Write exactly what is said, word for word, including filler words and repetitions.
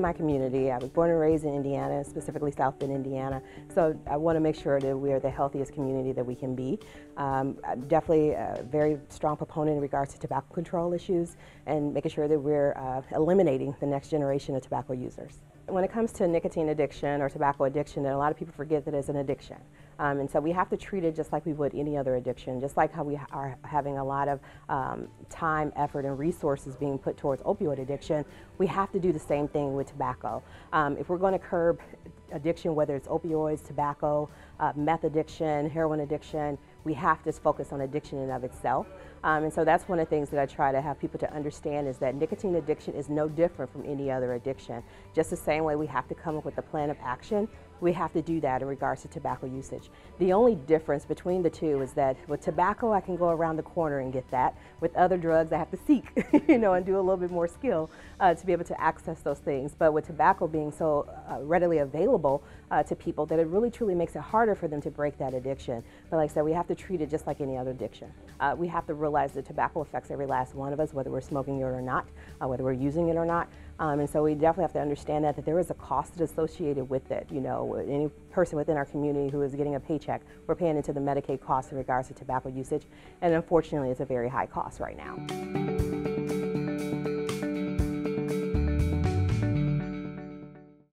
my community. I was born and raised in Indiana, specifically South Bend, Indiana. So I want to make sure that we are the healthiest community that we can be. Um, I'm definitely a very strong proponent in regards to tobacco control issues and making sure that we're uh, eliminating the next generation of tobacco users. When it comes to nicotine addiction or tobacco addiction, a lot of people forget that it's an addiction. Um, and so we have to treat it just like we would any other addiction, just like how we are having a lot of um, time, effort, and resources being put towards opioid addiction. We have to do the same thing with tobacco. Um, if we're going to curb addiction, whether it's opioids, tobacco, uh, meth addiction, heroin addiction, we have to focus on addiction in and of itself. Um, and so that's one of the things that I try to have people to understand is that nicotine addiction is no different from any other addiction. Just the same way we have to come up with a plan of action, we have to do that in regards to tobacco usage. The only difference between the two is that with tobacco, I can go around the corner and get that. With other drugs, I have to seek, you know, and do a little bit more skill uh, to be able to access those things. But with tobacco being so uh, readily available uh, to people, that it really truly makes it harder for them to break that addiction. But like I said, we have to treat it just like any other addiction. Uh, we have to realize that tobacco affects every last one of us, whether we're smoking it or not, uh, whether we're using it or not. Um, and so we definitely have to understand that, that there is a cost associated with it. You know, any person within our community who is getting a paycheck, we're paying into the Medicaid cost in regards to tobacco usage. And unfortunately, it's a very high cost right now.